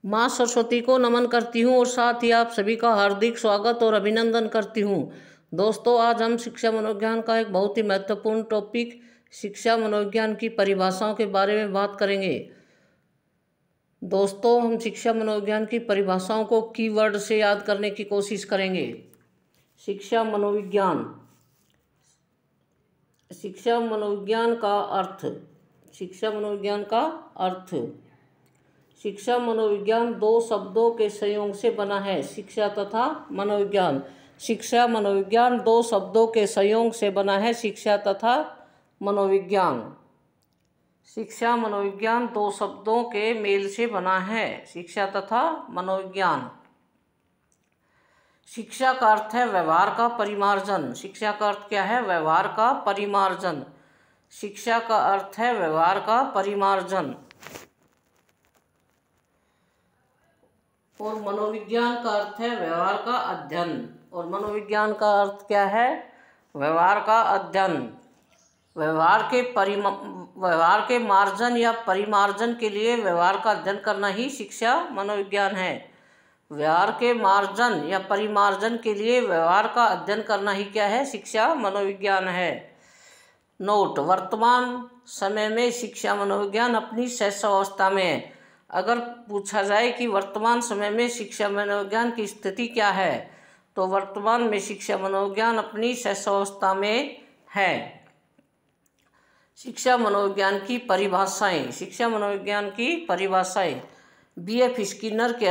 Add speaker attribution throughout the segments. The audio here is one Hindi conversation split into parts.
Speaker 1: माँ सरस्वती को नमन करती हूँ और साथ ही आप सभी का हार्दिक स्वागत और अभिनंदन करती हूँ। दोस्तों, आज हम शिक्षा मनोविज्ञान का एक बहुत ही महत्वपूर्ण टॉपिक शिक्षा मनोविज्ञान की परिभाषाओं के बारे में बात करेंगे। दोस्तों, हम शिक्षा मनोविज्ञान की परिभाषाओं को कीवर्ड से याद करने की कोशिश करेंगे। शिक्षा मनोविज्ञान, शिक्षा मनोविज्ञान का अर्थ, शिक्षा मनोविज्ञान का अर्थ। शिक्षा मनोविज्ञान दो शब्दों के संयोग से बना है, शिक्षा तथा मनोविज्ञान। शिक्षा मनोविज्ञान दो शब्दों के संयोग से बना है, शिक्षा तथा मनोविज्ञान। शिक्षा मनोविज्ञान दो शब्दों के मेल से बना है, शिक्षा तथा मनोविज्ञान। शिक्षा का अर्थ है व्यवहार का परिमार्जन। शिक्षा का अर्थ क्या है? व्यवहार का परिमार्जन। शिक्षा का अर्थ है व्यवहार का परिमार्जन। और मनोविज्ञान का अर्थ है व्यवहार का अध्ययन। और मनोविज्ञान का अर्थ क्या है? व्यवहार का अध्ययन। व्यवहार के मार्जन या परिमार्जन के लिए व्यवहार का अध्ययन करना ही शिक्षा मनोविज्ञान है। व्यवहार के मार्जन या परिमार्जन के लिए व्यवहार का अध्ययन करना ही क्या है? शिक्षा मनोविज्ञान है। नोट: वर्तमान समय में शिक्षा मनोविज्ञान अपनी शैशवावस्था में है। अगर पूछा जाए कि वर्तमान समय में शिक्षा मनोविज्ञान की स्थिति क्या है, तो वर्तमान में शिक्षा मनोविज्ञान अपनी शैशवावस्था में है। शिक्षा मनोविज्ञान की परिभाषाएं। शिक्षा मनोविज्ञान की परिभाषाएं। B.F. स्किनर के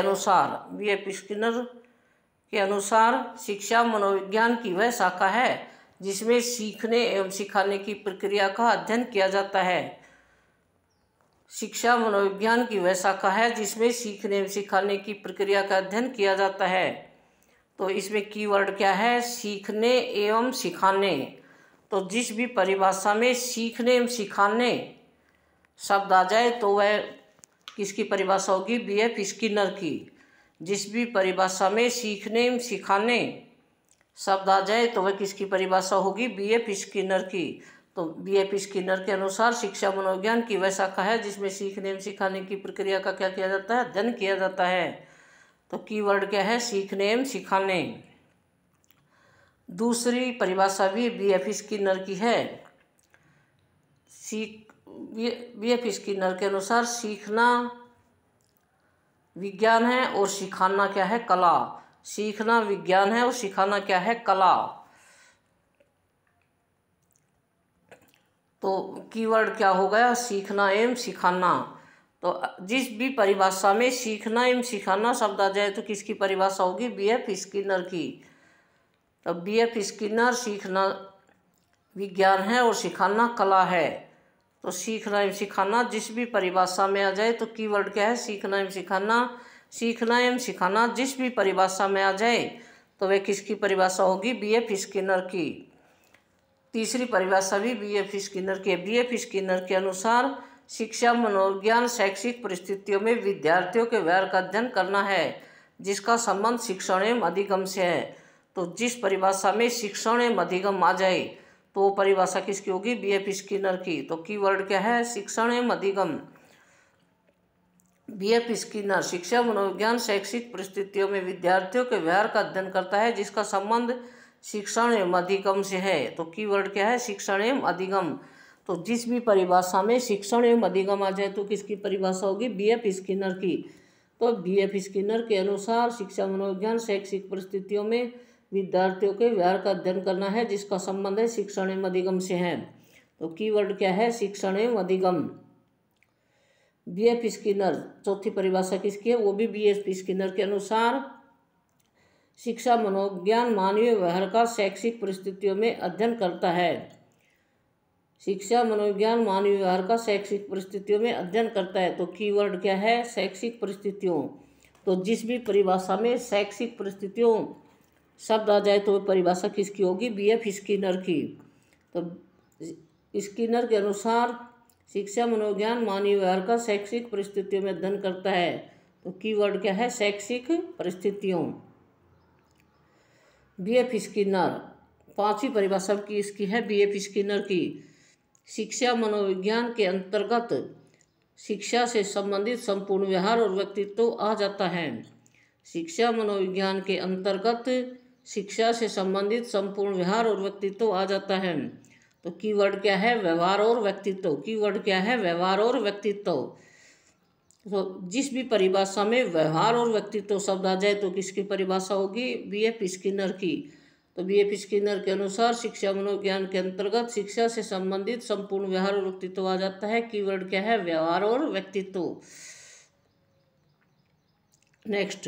Speaker 1: अनुसार शिक्षा मनोविज्ञान की वह शाखा है जिसमें सीखने एवं सिखाने की प्रक्रिया का अध्ययन किया जाता है। शिक्षा मनोविज्ञान की वह शाखा है जिसमें सीखने एवं सिखाने की प्रक्रिया का अध्ययन किया जाता है। तो इसमें कीवर्ड क्या है? सीखने एवं सिखाने। तो जिस भी परिभाषा में सीखने एवं सिखाने शब्द आ जाए तो वह किसकी परिभाषा होगी? B.F. स्किनर की। जिस भी परिभाषा में सीखने एवं सिखाने शब्द आ जाए तो वह किसकी परिभाषा होगी? B.F. स्किनर की। तो B.F. स्किनर के अनुसार शिक्षा मनोविज्ञान की वह शाखा है जिसमें सीखने एवं सिखाने की प्रक्रिया का क्या किया जाता है? अध्ययन किया जाता है। तो कीवर्ड क्या है? सीखने एवं सिखाने। दूसरी परिभाषा भी B.F. स्किनर की है। B.F. स्किनर के अनुसार सीखना विज्ञान है और सिखाना क्या है? कला। सीखना विज्ञान है और सिखाना क्या है? कला। तो कीवर्ड क्या हो गया? सीखना एवं सिखाना। तो जिस भी परिभाषा में सीखना एवं सिखाना शब्द आ जाए तो किसकी परिभाषा होगी? B.F. स्किनर की। तो B.F. स्किनर सीखना विज्ञान है और सिखाना कला है। तो सीखना एवं सिखाना जिस भी परिभाषा में आ जाए तो कीवर्ड क्या है? सीखना एवं सिखाना। सीखना एवं सिखाना जिस भी परिभाषा में आ जाए तो वह किसकी परिभाषा होगी? B.F. स्किनर की। तीसरी परिभाषा भी B.F. स्किनर की है। B.F. स्किनर के अनुसार शिक्षा मनोविज्ञान शैक्षिक परिस्थितियों में विद्यार्थियों के व्यवहार का अध्ययन करना है जिसका संबंध शिक्षण एवं अधिगम से है। तो जिस परिभाषा में शिक्षण एवं अधिगम आ जाए तो वो परिभाषा किसकी होगी? B.F. स्किनर की। तो कीवर्ड क्या है? शिक्षण एवं अधिगम। B.F. स्किनर शिक्षा मनोविज्ञान शैक्षिक परिस्थितियों में विद्यार्थियों के व्यवहार का अध्ययन करता है जिसका संबंध शिक्षण एवं अधिगम से है। तो कीवर्ड क्या है? शिक्षण एवं अधिगम। तो जिस भी परिभाषा में शिक्षण एवं अधिगम आ जाए तो किसकी परिभाषा होगी? B.F. स्किनर की। तो B.F. स्किनर के अनुसार शिक्षा मनोविज्ञान शैक्षिक परिस्थितियों में विद्यार्थियों के व्यवहार का अध्ययन करना है जिसका संबंध है शिक्षण एवं अधिगम से है। तो कीवर्ड क्या है? शिक्षण एवं अधिगम। B.F. स्किनर चौथी परिभाषा किसकी है? वो भी B.F. स्किनर के अनुसार शिक्षा मनोविज्ञान मानवीय व्यवहार का शैक्षिक परिस्थितियों में अध्ययन करता है। शिक्षा मनोविज्ञान मानवीय व्यवहार का शैक्षिक परिस्थितियों में अध्ययन करता है। तो कीवर्ड क्या है? शैक्षिक परिस्थितियों। तो जिस भी परिभाषा में शैक्षिक परिस्थितियों शब्द आ जाए तो वह परिभाषा किसकी होगी? B.F. स्किनर की। तो स्किनर के अनुसार शिक्षा मनोविज्ञान मानवीय व्यवहार का शैक्षिक परिस्थितियों में अध्ययन करता है। तो कीवर्ड क्या है? शैक्षिक परिस्थितियों। B.F. स्किनर पांचवी परिभाषा इसकी है B.F. स्किनर की। शिक्षा मनोविज्ञान के अंतर्गत शिक्षा से संबंधित संपूर्ण व्यवहार और व्यक्तित्व आ जाता है। शिक्षा मनोविज्ञान के अंतर्गत शिक्षा से संबंधित संपूर्ण व्यवहार और व्यक्तित्व आ जाता है। तो कीवर्ड क्या है? व्यवहार और व्यक्तित्व। कीवर्ड क्या है? व्यवहार और व्यक्तित्व। तो जिस भी परिभाषा में व्यवहार और व्यक्तित्व शब्द आ जाए तो किसकी परिभाषा होगी? B.F. स्किनर की। तो B.F. स्किनर के अनुसार शिक्षा मनोविज्ञान के अंतर्गत शिक्षा से संबंधित संपूर्ण व्यवहार और व्यक्तित्व आ जाता है। कीवर्ड क्या है? व्यवहार और व्यक्तित्व। नेक्स्ट,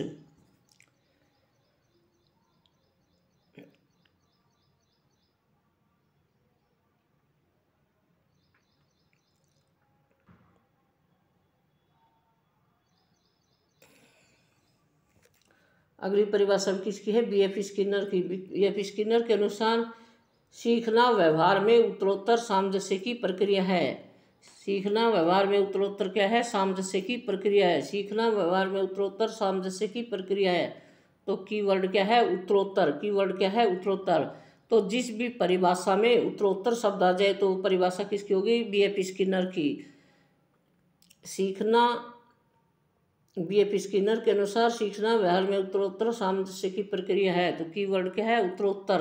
Speaker 1: अगली परिभाषा किसकी है? B.F. स्किनर की। B.F. स्किनर के अनुसार सीखना व्यवहार में उत्तरोत्तर सामंजस्य की प्रक्रिया है। सीखना व्यवहार में उत्तरोत्तर क्या है? सामंजस्य की प्रक्रिया है। सीखना व्यवहार में उत्तरोत्तर सामंजस्य की प्रक्रिया है। तो कीवर्ड क्या है? उत्तरोत्तर। कीवर्ड क्या है? उत्तरोत्तर। तो जिस भी परिभाषा में उत्तरोत्तर शब्द आ जाए तो परिभाषा किसकी होगी? B.F. स्किनर की। सीखना B.F. स्किनर के अनुसार सीखना व्यवहार में उत्तरोत्तर सामंजस्य की प्रक्रिया है। तो कीवर्ड क्या है? उत्तरोत्तर।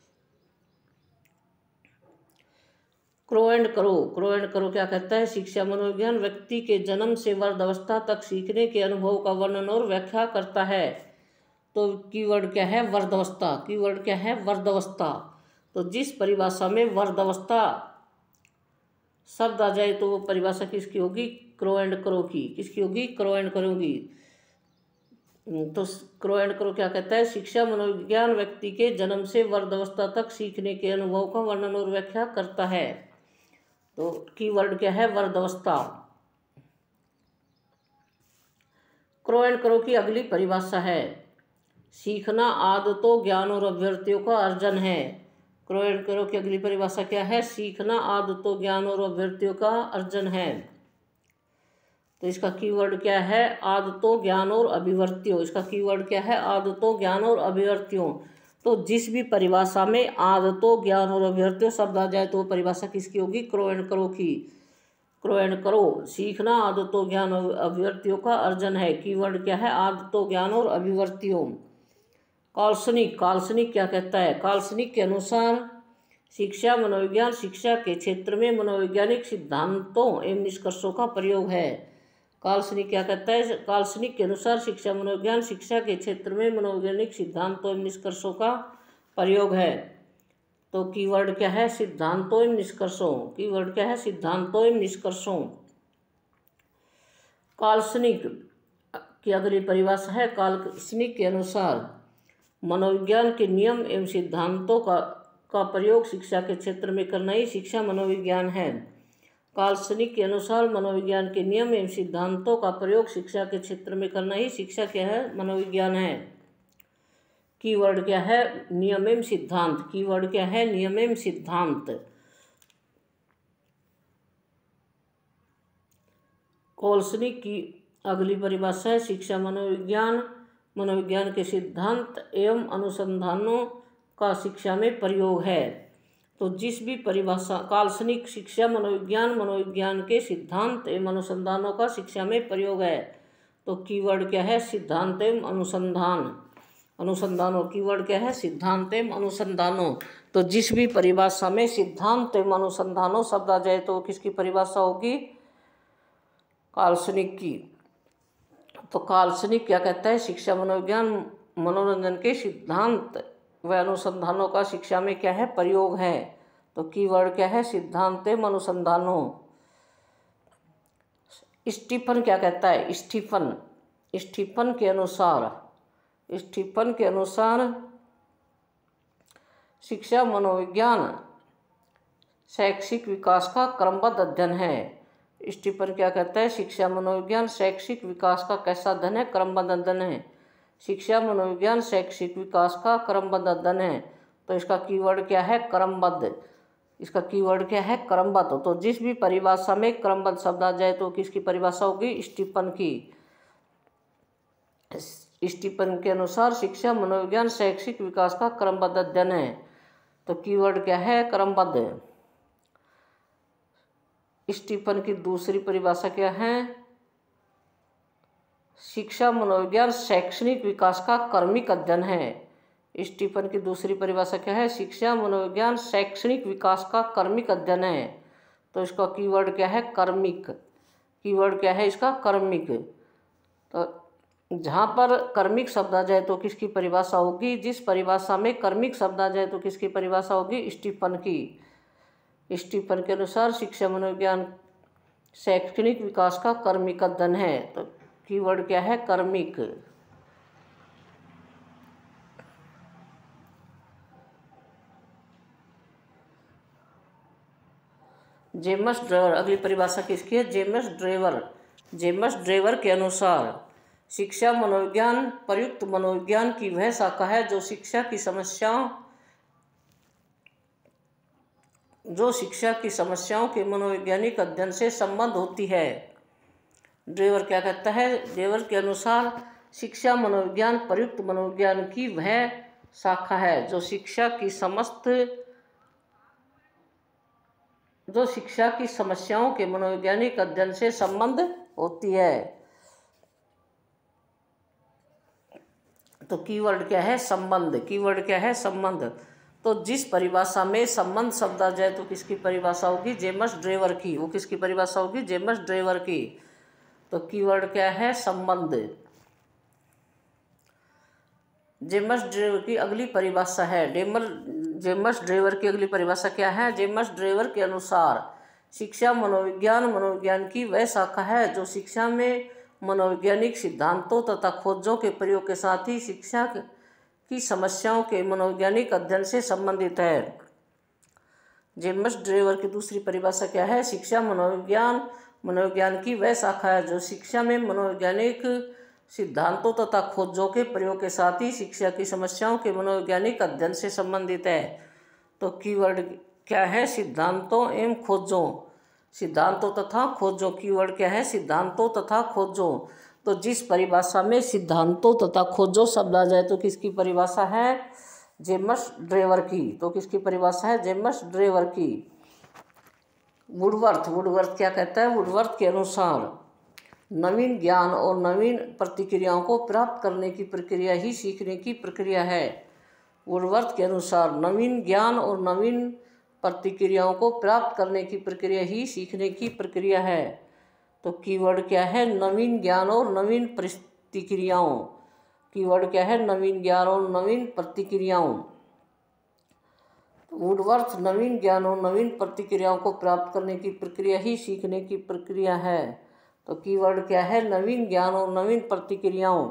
Speaker 1: क्रो एंड करो। क्रो एंड करो क्या कहता है? शिक्षा मनोविज्ञान व्यक्ति के जन्म से वृद्धावस्था तक सीखने के अनुभव का वर्णन और व्याख्या करता है। तो कीवर्ड क्या है? वृद्धावस्था। कीवर्ड क्या है? वृद्धावस्था। तो जिस परिभाषा में वृद्धावस्था शब्द आ जाए तो वो परिभाषा किसकी होगी? क्रो एंड करो की। किसकी होगी? क्रो एंड करो की। तो क्रो एंड करो क्या कहता है? शिक्षा मनोविज्ञान व्यक्ति के जन्म से वृद्धावस्था तक सीखने के अनुभव का वर्णन और व्याख्या करता है। तो कीवर्ड क्या है? वृद्धावस्था। क्रो एंड करो की अगली परिभाषा है सीखना आदतों, ज्ञान और अभिव्यक्तियों का अर्जन है। क्रो एंड करो की अगली परिभाषा क्या है? सीखना आदतों, ज्ञान और अभिव्यक्तियों का अर्जन है। तो इसका कीवर्ड क्या है? आदतों, ज्ञान और अभिव्यक्तियों। इसका कीवर्ड क्या है? आदतों, ज्ञान और अभिव्यक्तियों। तो जिस भी परिभाषा में आदतों, ज्ञान और अभिव्यक्तियों शब्द आ जाए तो वो परिभाषा किसकी होगी? क्रो एंड करो की। क्रो एंड करो सीखना आदतों, ज्ञान और अभिव्यक्तियों का अर्जन है। कीवर्ड क्या है? आदतों, ज्ञान और अभिव्यक्तियों। काल्पनिक। काल्पनिक क्या कहता है? काल्पनिक के अनुसार शिक्षा मनोविज्ञान शिक्षा के क्षेत्र में मनोवैज्ञानिक सिद्धांतों एवं निष्कर्षों का प्रयोग है। काल्पनिक क्या कहता है? काल्पनिक के अनुसार शिक्षा मनोविज्ञान शिक्षा के क्षेत्र में मनोवैज्ञानिक सिद्धांतों एवं निष्कर्षों का प्रयोग है। तो कीवर्ड क्या है? सिद्धांतों एवं निष्कर्षों। कीवर्ड क्या है? सिद्धांतों एवं निष्कर्षों। काल्पनिक की अगली परिभाषा है काल्पनिक के अनुसार मनोविज्ञान के नियम एवं सिद्धांतों का प्रयोग शिक्षा के क्षेत्र में करना ही शिक्षा मनोविज्ञान है। काल्पनिक के अनुसार मनोविज्ञान के नियम एवं सिद्धांतों का प्रयोग शिक्षा के क्षेत्र में करना ही शिक्षा क्या है? मनोविज्ञान है। कीवर्ड क्या है? नियम एवं सिद्धांत। कीवर्ड क्या है? नियम एवं सिद्धांत। काल्पनिक की अगली परिभाषा है शिक्षा मनोविज्ञान मनोविज्ञान के सिद्धांत एवं अनुसंधानों का शिक्षा में प्रयोग है। तो जिस भी परिभाषा काल्पनिक शिक्षा मनोविज्ञान मनोविज्ञान के सिद्धांत एवं अनुसंधानों का शिक्षा में प्रयोग है। तो कीवर्ड क्या है? सिद्धांत एवं अनुसंधान। अनुसंधानों। कीवर्ड क्या है? सिद्धांत एवं अनुसंधानों। तो जिस भी परिभाषा में सिद्धांत एवं अनुसंधानों शब्द आ जाए तो किसकी परिभाषा होगी? काल्पनिक की। तो काल्पनिक क्या कहता है? शिक्षा मनोविज्ञान मनोरंजन के सिद्धांत व अनुसंधानों का शिक्षा में क्या है? प्रयोग है। तो कीवर्ड क्या है? सिद्धांत एवं अनुसंधानों। स्टीफन क्या कहता है? स्टीफन के अनुसार शिक्षा मनोविज्ञान शैक्षिक विकास का क्रमबद्ध अध्ययन है। स्टीफन क्या कहता है? शिक्षा मनोविज्ञान शैक्षिक विकास का कैसा अध्ययन है? क्रमबद्ध अध्ययन है। शिक्षा मनोविज्ञान शैक्षिक विकास का क्रमबद्ध अध्ययन है। तो इसका कीवर्ड क्या है? क्रमबद्ध। इसका कीवर्ड क्या है? क्रमबद्ध। तो जिस भी परिभाषा में क्रमबद्ध शब्द आ जाए तो किसकी परिभाषा होगी? स्टीफन की। स्टीफन के अनुसार शिक्षा मनोविज्ञान शैक्षिक विकास का क्रमबद्ध अध्ययन है। तो कीवर्ड क्या है? क्रमबद्ध। स्टीफन की दूसरी परिभाषा क्या है? शिक्षा मनोविज्ञान शैक्षणिक विकास का कर्मिक अध्ययन है। स्टीफन की दूसरी परिभाषा क्या है? शिक्षा मनोविज्ञान शैक्षणिक विकास का कर्मिक अध्ययन है। तो इसका कीवर्ड क्या है? कर्मिक। कीवर्ड क्या है इसका? कर्मिक। तो जहाँ पर कर्मिक शब्द आ जाए तो किसकी परिभाषा होगी? जिस परिभाषा में कर्मिक शब्द आ जाए तो किसकी परिभाषा होगी? स्टीफन की। स्टीफन के अनुसार शिक्षा मनोविज्ञान शैक्षणिक विकास का कर्मिक अध्ययन है। तो कीवर्ड क्या है? कर्मिक। जेम्स ड्रेवर, अगली परिभाषा किसकी है? James Drever. जेम्स ड्रेवर के अनुसार शिक्षा मनोविज्ञान प्रयुक्त मनोविज्ञान की वह शाखा है जो शिक्षा की समस्याओं के मनोवैज्ञानिक अध्ययन से संबंध होती है। ड्रेवर क्या कहता है? ड्रेवर के अनुसार शिक्षा मनोविज्ञान प्रयुक्त मनोविज्ञान की वह शाखा है जो शिक्षा की समस्याओं के मनोवैज्ञानिक अध्ययन से संबंध होती है। तो कीवर्ड क्या है? संबंध। कीवर्ड क्या है? संबंध। तो जिस परिभाषा में संबंध शब्द आ जाए तो किसकी परिभाषा होगी? जेम्स ड्रेवर की। वो किसकी परिभाषा होगी? जेम्स ड्रेवर की। तो कीवर्ड क्या है? संबंध। जेम्स ड्रेवर की अगली परिभाषा है जेम्स ड्रेवर की अगली परिभाषा क्या है? जेम्स ड्रेवर के अनुसार शिक्षा मनोविज्ञान की वह शाखा है जो शिक्षा में मनोवैज्ञानिक सिद्धांतों तथा खोजों के प्रयोग के साथ ही शिक्षा की समस्याओं के मनोवैज्ञानिक अध्ययन से संबंधित है। जेम्स ड्रेवर की दूसरी परिभाषा क्या है? शिक्षा मनोविज्ञान की वह शाखा है जो शिक्षा में मनोवैज्ञानिक सिद्धांतों तथा खोजों के प्रयोग के साथ ही शिक्षा की समस्याओं के मनोवैज्ञानिक अध्ययन से संबंधित है। तो कीवर्ड क्या है? सिद्धांतों एवं खोजों। सिद्धांतों तथा खोजों। कीवर्ड क्या है? सिद्धांतों तथा खोजों। तो जिस परिभाषा में सिद्धांतों तथा खोजों शब्द आ जाए तो किसकी परिभाषा है? जेम्स ड्रेवर की। तो किसकी परिभाषा है? जेम्स ड्रेवर की। वुडवर्थ क्या कहता है? वुडवर्थ के अनुसार नवीन ज्ञान और नवीन प्रतिक्रियाओं को प्राप्त करने की प्रक्रिया ही सीखने की प्रक्रिया है। वुडवर्थ के अनुसार नवीन ज्ञान और नवीन प्रतिक्रियाओं को प्राप्त करने की प्रक्रिया ही सीखने की प्रक्रिया है। तो कीवर्ड क्या है? नवीन ज्ञान और नवीन प्रतिक्रियाओं। कीवर्ड क्या है? नवीन ज्ञान और नवीन प्रतिक्रियाओं। वुडवर्थ नवीन ज्ञान और नवीन प्रतिक्रियाओं को प्राप्त करने की प्रक्रिया ही सीखने की प्रक्रिया है। तो कीवर्ड क्या है? नवीन ज्ञान और नवीन प्रतिक्रियाओं।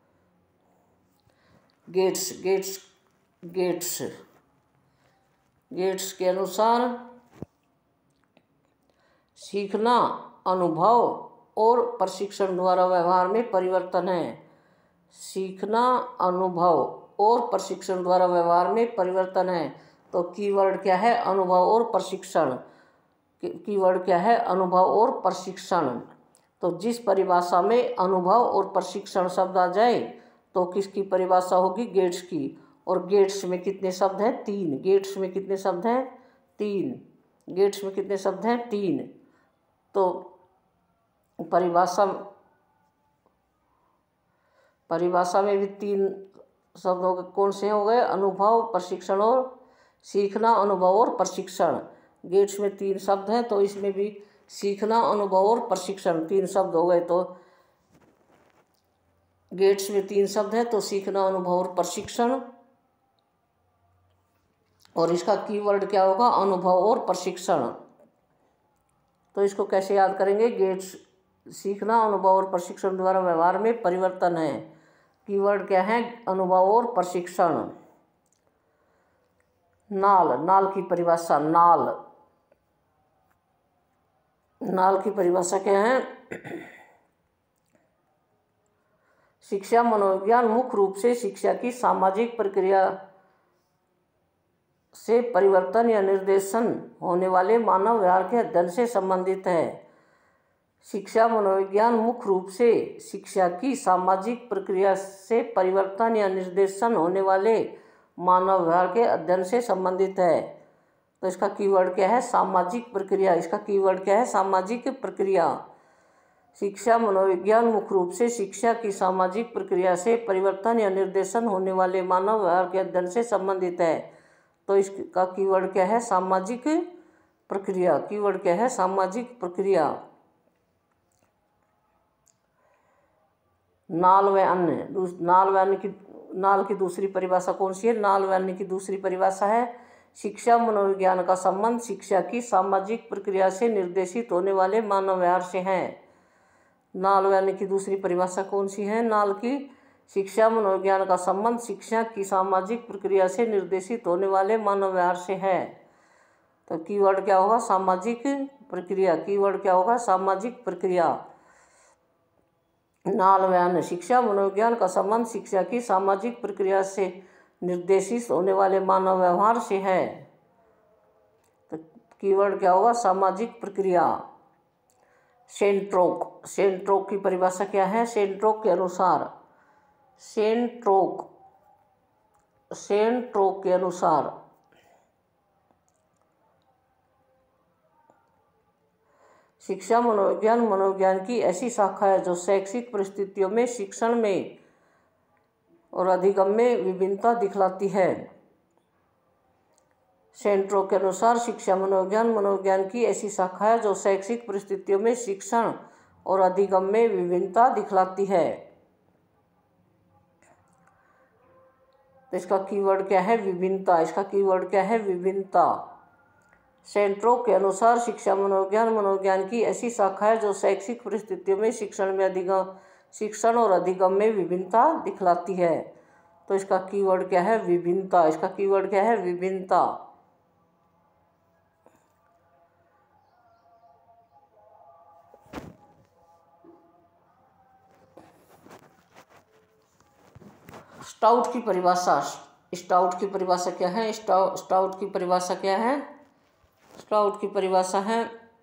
Speaker 1: गेट्स के अनुसार सीखना अनुभव और प्रशिक्षण द्वारा व्यवहार में परिवर्तन है। सीखना अनुभव और प्रशिक्षण द्वारा व्यवहार में परिवर्तन है। तो कीवर्ड क्या है? अनुभव और प्रशिक्षण। कीवर्ड क्या है? अनुभव और प्रशिक्षण। तो जिस परिभाषा में अनुभव और प्रशिक्षण शब्द आ जाए तो किसकी परिभाषा होगी? गेट्स की। और गेट्स में कितने शब्द हैं? 3। गेट्स में कितने शब्द हैं? 3। गेट्स में कितने शब्द हैं? 3। तो परिभाषा में भी 3 शब्द हो गए। कौन से हो गए? अनुभव, प्रशिक्षण और सीखना, अनुभव और प्रशिक्षण। गेट्स में 3 शब्द हैं तो इसमें भी सीखना, अनुभव और प्रशिक्षण 3 शब्द हो गए। तो गेट्स में 3 शब्द हैं तो सीखना, अनुभव और प्रशिक्षण। और इसका कीवर्ड क्या होगा? अनुभव और प्रशिक्षण। तो इसको कैसे याद करेंगे? गेट्स सीखना, अनुभव और प्रशिक्षण द्वारा व्यवहार में परिवर्तन है। कीवर्ड क्या है? अनुभव और प्रशिक्षण। नाल की परिभाषा। नाल की परिभाषा क्या है? शिक्षा मनोविज्ञान मुख्य रूप से शिक्षा की सामाजिक प्रक्रिया से परिवर्तन या निर्देशन होने वाले मानव व्यवहार के अध्ययन से संबंधित है। शिक्षा मनोविज्ञान मुख्य रूप से शिक्षा की सामाजिक प्रक्रिया से परिवर्तन या निर्देशन होने वाले मानव व्यवहार के अध्ययन से संबंधित है। तो इसका कीवर्ड क्या है? सामाजिक प्रक्रिया। इसका कीवर्ड क्या है? सामाजिक प्रक्रिया। शिक्षा मनोविज्ञान मुख्य रूप से शिक्षा की सामाजिक प्रक्रिया से परिवर्तन या निर्देशन होने वाले मानव व्यवहार के अध्ययन से संबंधित है। तो इसका कीवर्ड क्या है? सामाजिक प्रक्रिया। कीवर्ड क्या है? सामाजिक प्रक्रिया। नाल व अन्य। नाल की दूसरी परिभाषा कौन सी है? नाल व अन्य की दूसरी परिभाषा है शिक्षा मनोविज्ञान का संबंध शिक्षा की सामाजिक प्रक्रिया से निर्देशित होने वाले मानव व्यवहार से है। नाल व अन्य की दूसरी परिभाषा कौन सी है? नाल की शिक्षा मनोविज्ञान का संबंध शिक्षा की सामाजिक प्रक्रिया से निर्देशित होने वाले मानव व्यवहार से है। तो कीवर्ड क्या होगा? सामाजिक प्रक्रिया। कीवर्ड क्या होगा? सामाजिक प्रक्रिया। नाल व अन्य शिक्षा मनोविज्ञान का संबंध शिक्षा की सामाजिक प्रक्रिया से निर्देशित होने वाले मानव व्यवहार से है। तो कीवर्ड क्या होगा? सामाजिक प्रक्रिया। सेंट्रोक। सेंट्रोक की परिभाषा क्या है? सेंट्रोक के अनुसार शिक्षा मनोविज्ञान की ऐसी शाखा है जो शैक्षिक परिस्थितियों में शिक्षण में और अधिगम में विभिन्नता दिखलाती है। सेंट्रोक के अनुसार शिक्षा मनोविज्ञान की ऐसी शाखा है जो शैक्षिक परिस्थितियों में शिक्षण और अधिगम में विभिन्नता दिखलाती है। तो इसका कीवर्ड क्या है? विभिन्नता। इसका कीवर्ड क्या है? विभिन्नता। सेंट्रोक के अनुसार शिक्षा मनोविज्ञान की ऐसी शाखा है जो शैक्षिक परिस्थितियों में शिक्षण और अधिगम में विभिन्नता दिखलाती है। तो इसका कीवर्ड क्या है? विभिन्नता। इसका कीवर्ड क्या है? विभिन्नता। स्टाउट की परिभाषा। स्टाउट की परिभाषा क्या है? स्टाउट की परिभाषा क्या है? स्टाउट की परिभाषा है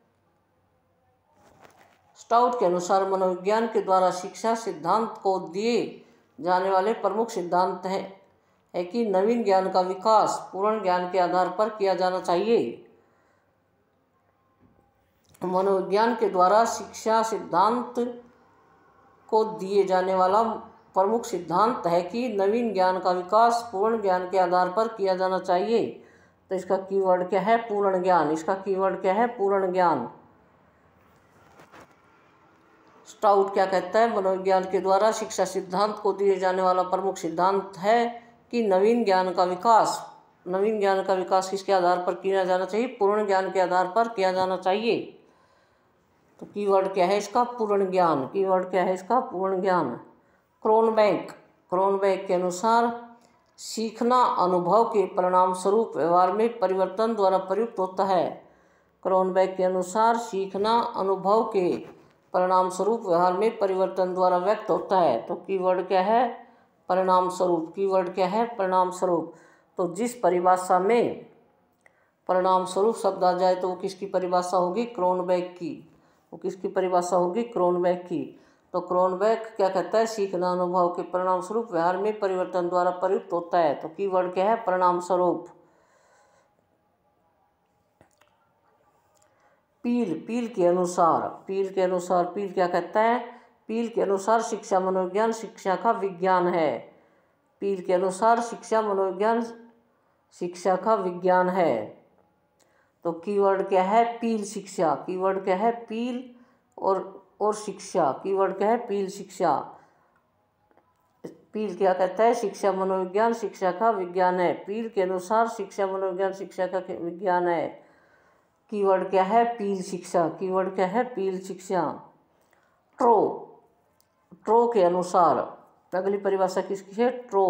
Speaker 1: स्टाउट के अनुसार मनोविज्ञान के द्वारा शिक्षा सिद्धांत को दिए जाने वाले प्रमुख सिद्धांत है कि नवीन ज्ञान का विकास पूर्ण ज्ञान के आधार पर किया जाना चाहिए। मनोविज्ञान के द्वारा शिक्षा सिद्धांत को दिए जाने वाला प्रमुख सिद्धांत है कि नवीन ज्ञान का विकास पूर्ण ज्ञान के आधार पर किया जाना चाहिए। तो इसका कीवर्ड क्या है? पूर्ण ज्ञान। इसका कीवर्ड क्या है? पूर्ण ज्ञान। स्टाउट क्या कहता है? मनोविज्ञान के द्वारा शिक्षा सिद्धांत को दिए जाने वाला प्रमुख सिद्धांत है कि नवीन ज्ञान का विकास किसके आधार पर किया जाना चाहिए? पूर्ण ज्ञान के आधार पर किया जाना चाहिए। तो कीवर्ड क्या है इसका? पूर्ण ज्ञान। कीवर्ड क्या है इसका? पूर्ण ज्ञान। क्रोनबेक के अनुसार सीखना अनुभव के परिणाम स्वरूप व्यवहार में परिवर्तन द्वारा प्रयुक्त होता है। क्रोनबेक के अनुसार सीखना अनुभव के परिणाम स्वरूप व्यवहार में परिवर्तन द्वारा व्यक्त होता है। तो कीवर्ड क्या है? परिणाम स्वरूप। कीवर्ड क्या है? परिणाम स्वरूप। तो जिस परिभाषा में परिणाम स्वरूप शब्द आ जाए तो वो किसकी परिभाषा होगी? क्रोनबेक की। वो किसकी परिभाषा होगी? क्रोनबेक की। तो क्रोनबेक क्या कहता है? सीखना अनुभव के परिणाम स्वरूप व्यवहार में परिवर्तन द्वारा प्रयुक्त होता है। तो कीवर्ड क्या है? परिणाम स्वरूप। पील के अनुसार क्या कहता है? पील के अनुसार शिक्षा मनोविज्ञान शिक्षा का विज्ञान है। पील के अनुसार शिक्षा मनोविज्ञान शिक्षा का विज्ञान है। तो कीवर्ड क्या है? पील शिक्षा। कीवर्ड क्या है? पील और शिक्षा। कीवर्ड क्या है? पील शिक्षा। पील क्या कहता है? शिक्षा मनोविज्ञान शिक्षा का विज्ञान है। पील के अनुसार शिक्षा मनोविज्ञान शिक्षा का विज्ञान है। कीवर्ड क्या है? पील शिक्षा। कीवर्ड क्या है? पील शिक्षा। ट्रो के अनुसार अगली परिभाषा किसकी है? ट्रो।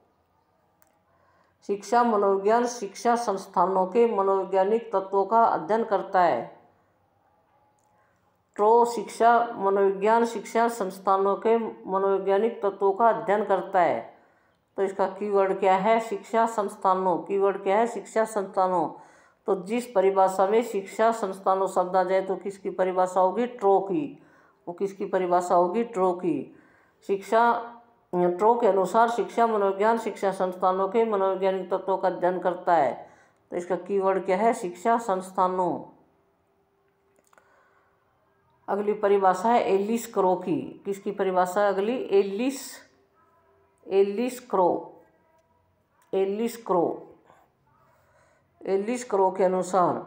Speaker 1: शिक्षा मनोविज्ञान शिक्षा संस्थानों के मनोवैज्ञानिक तत्वों का अध्ययन करता है। ट्रो शिक्षा मनोविज्ञान शिक्षा संस्थानों के मनोवैज्ञानिक तत्वों का अध्ययन करता है। तो इसका कीवर्ड क्या है? शिक्षा संस्थानों। कीवर्ड क्या है? शिक्षा संस्थानों। तो जिस परिभाषा में शिक्षा संस्थानों शब्द आ जाए तो किसकी परिभाषा होगी? ट्रो की। वो किसकी परिभाषा होगी? ट्रो की। ट्रो के अनुसार शिक्षा मनोविज्ञान शिक्षा संस्थानों के मनोवैज्ञानिक तत्वों का अध्ययन करता है। तो इसका कीवर्ड क्या है? शिक्षा संस्थानों। अगली परिभाषा है एलिस क्रो की। किसकी परिभाषा है अगली? एलिस क्रो के अनुसार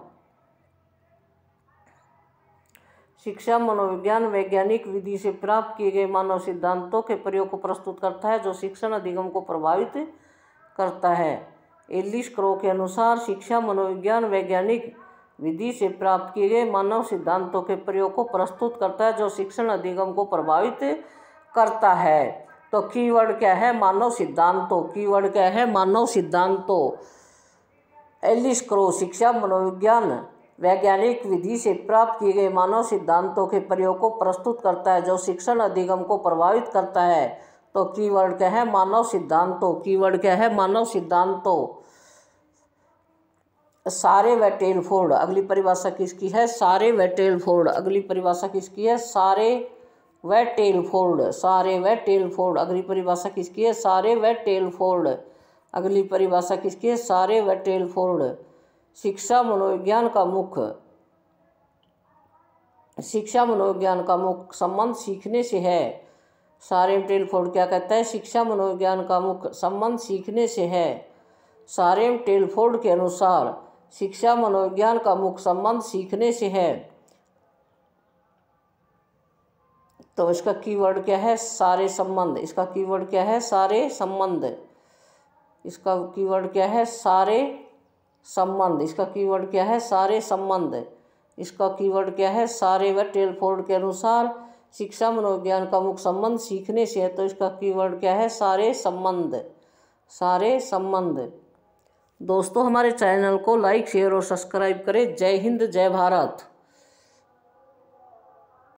Speaker 1: शिक्षा मनोविज्ञान वैज्ञानिक विधि से प्राप्त किए गए मानव सिद्धांतों के प्रयोग को प्रस्तुत करता है जो शिक्षण अधिगम को प्रभावित करता है। एलिस क्रो के अनुसार शिक्षा मनोविज्ञान वैज्ञानिक विधि से प्राप्त किए गए मानव सिद्धांतों के प्रयोग को प्रस्तुत करता है जो शिक्षण अधिगम को प्रभावित करता है। तो कीवर्ड क्या है? मानव सिद्धांतों। कीवर्ड क्या है? मानव सिद्धांतों। एलिस क्रो शिक्षा मनोविज्ञान वैज्ञानिक विधि से प्राप्त किए गए मानव सिद्धांतों के प्रयोग को प्रस्तुत करता है जो शिक्षण अधिगम को प्रभावित करता है। तो कीवर्ड क्या है? मानव सिद्धांतों। कीवर्ड क्या है? मानव सिद्धांतों। सारे व टेलफोर्ड। अगली परिभाषा किसकी है? सारे व टेलफोर्ड। अगली परिभाषा किसकी है? सारे व टेलफोर्ड। सारे व टेलफोर्ड। अगली परिभाषा किसकी है? सारे व टेलफोर्ड। अगली परिभाषा किसकी है? सारे व टेलफोर्ड। शिक्षा मनोविज्ञान का मुख्य संबंध सीखने से है। सारे टेलफोर्ड क्या कहता है? शिक्षा मनोविज्ञान का मुख्य संबंध सीखने से है। सारे टेलफोर्ड के अनुसार शिक्षा मनोविज्ञान का मुख्य संबंध सीखने से है। तो इसका कीवर्ड क्या है? सारे संबंध। इसका कीवर्ड क्या है? सारे संबंध। इसका कीवर्ड क्या है? सारे संबंध। इसका कीवर्ड क्या है? सारे संबंध। इसका कीवर्ड क्या है? सारे व टेलफोर्ड के अनुसार शिक्षा मनोविज्ञान का मुख्य संबंध सीखने से है। तो इसका कीवर्ड क्या है? सारे संबंध। सारे संबंध। दोस्तों हमारे चैनल को लाइक शेयर और सब्सक्राइब करें। जय हिंद, जय भारत।